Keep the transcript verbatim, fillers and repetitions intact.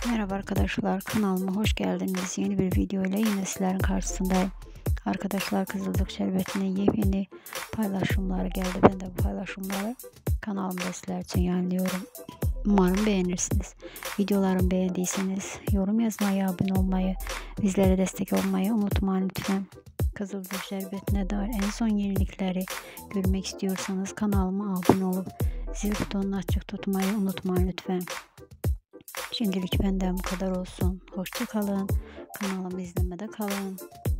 Merhaba arkadaşlar, kanalıma hoş geldiniz. Yeni bir video ile yine sizlerin karşısındayım. Arkadaşlar, Kızılcık Şerbeti'ne yepyeni paylaşımlar geldi. Ben de bu paylaşımları kanalımda sizler için yayınlıyorum. Umarım beğenirsiniz. Videolarımı beğendiyseniz yorum yazmayı, abone olmayı, bizlere destek olmayı unutmayın lütfen. Kızılcık Şerbeti'ne dair en son yenilikleri görmek istiyorsanız kanalıma abone olup zil butonunu açık tutmayı unutmayın lütfen. Şimdilik benden bu kadar olsun. Hoşça kalın. Kanalımı izlemede kalın.